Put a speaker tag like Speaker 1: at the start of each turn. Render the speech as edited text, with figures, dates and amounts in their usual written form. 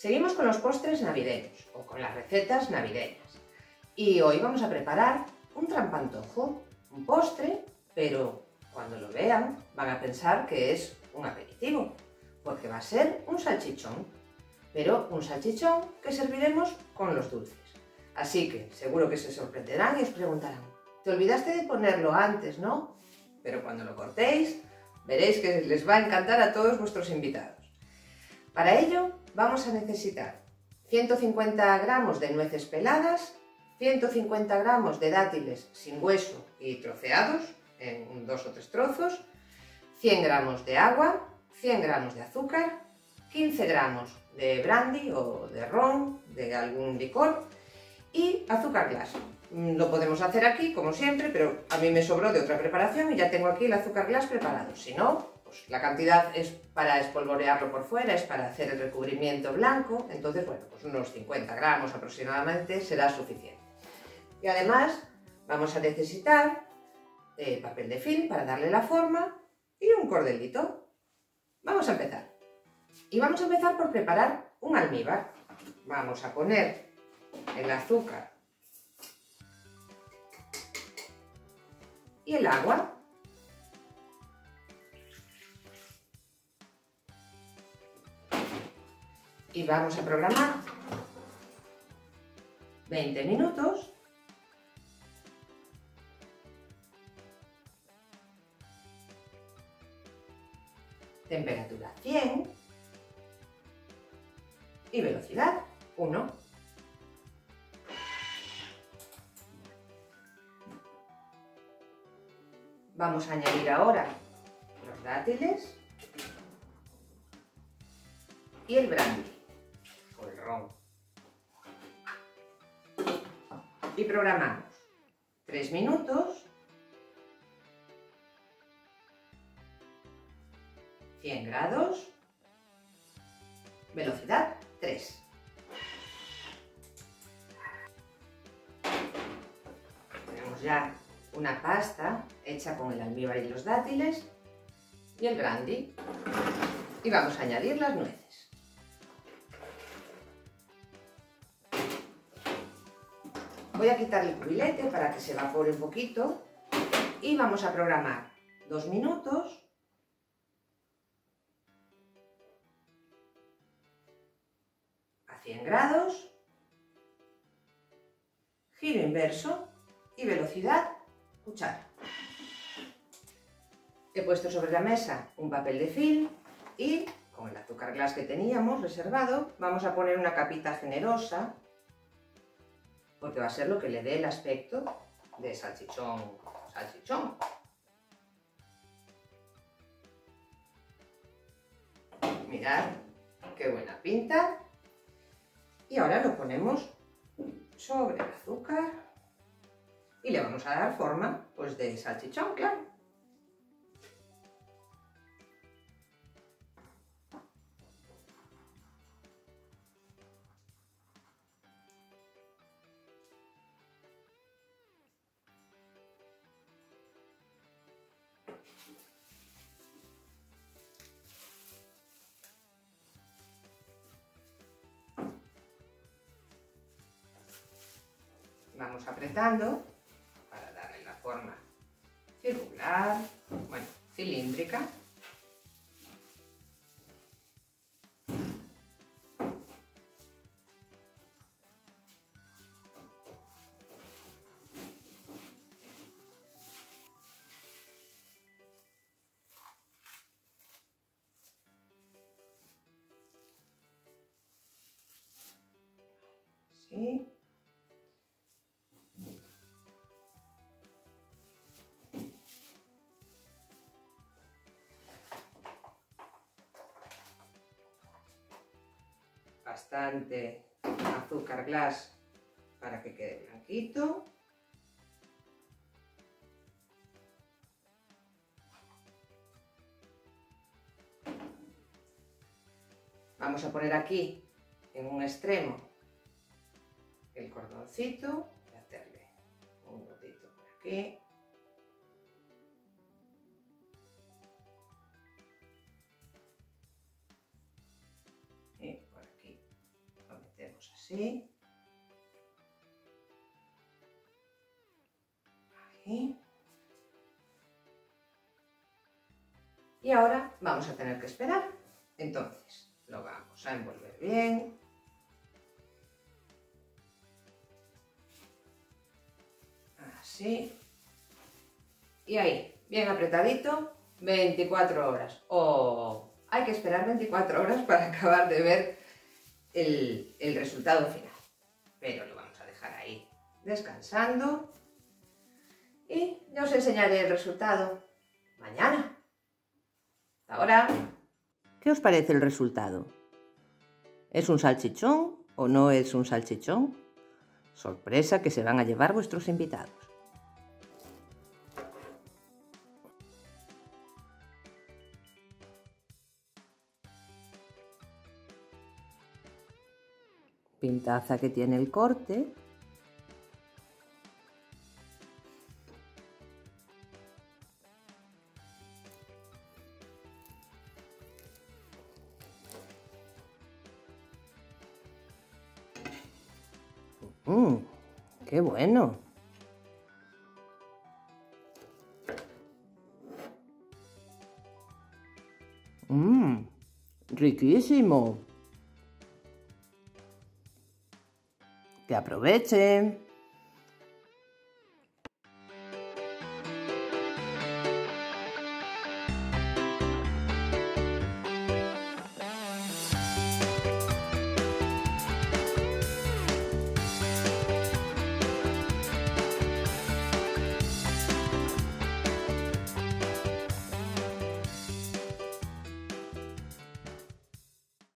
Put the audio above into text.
Speaker 1: Seguimos con los postres navideños o con las recetas navideñas. Y hoy vamos a preparar un trampantojo, un postre, pero cuando lo vean van a pensar que es un aperitivo, porque va a ser un salchichón, pero un salchichón que serviremos con los dulces. Así que seguro que se sorprenderán y os preguntarán, ¿te olvidaste de ponerlo antes, no? Pero cuando lo cortéis, veréis que les va a encantar a todos vuestros invitados. Para ello vamos a necesitar 150 gramos de nueces peladas, 150 gramos de dátiles sin hueso y troceados en 2 o 3 trozos, 100 gramos de agua, 100 gramos de azúcar, 15 gramos de brandy o de ron, de algún licor y azúcar glass. Lo podemos hacer aquí como siempre, pero a mí me sobró de otra preparación y ya tengo aquí el azúcar glass preparado. Si no, pues la cantidad es para espolvorearlo por fuera, es para hacer el recubrimiento blanco, entonces bueno, pues unos 50 gramos aproximadamente será suficiente. Y además vamos a necesitar papel de film para darle la forma y un cordelito. Vamos a empezar. Y vamos a empezar por preparar un almíbar. Vamos a poner el azúcar y el agua. Y vamos a programar 20 minutos. Temperatura 100 y velocidad 1. Vamos a añadir ahora los dátiles y el brandy o el ron. Y programamos 3 minutos, 100 grados, velocidad 3. Tenemos ya una pasta hecha con el almíbar y los dátiles y el brandy. Y vamos a añadir las nueces. Voy a quitar el cubilete para que se evapore un poquito y vamos a programar 2 minutos. A 100 grados, giro inverso y velocidad cuchara. He puesto sobre la mesa un papel de film y con el azúcar glass que teníamos reservado vamos a poner una capita generosa porque va a ser lo que le dé el aspecto de salchichón. Mirad qué buena pinta. Y ahora lo ponemos sobre el azúcar y le vamos a dar forma pues de salchichón, claro. Vamos apretando para darle la forma circular, bueno, cilíndrica. Sí. Bastante azúcar glass para que quede blanquito. Vamos a poner aquí en un extremo el cordoncito y hacerle un nudito por aquí. Y por aquí Así. Ahí. Y ahora vamos a tener que esperar. Entonces, lo vamos a envolver bien. Así. Y ahí, bien apretadito, 24 horas. O hay que esperar 24 horas para acabar de ver el resultado final. Pero lo vamos a dejar ahí descansando. Y ya os enseñaré el resultado mañana. Hasta ahora. ¿Qué os parece el resultado? ¿Es un salchichón o no es un salchichón? Sorpresa que se van a llevar vuestros invitados. Pintaza que tiene el corte. ¡Qué bueno! ¡Riquísimo! ¡Que aprovechen!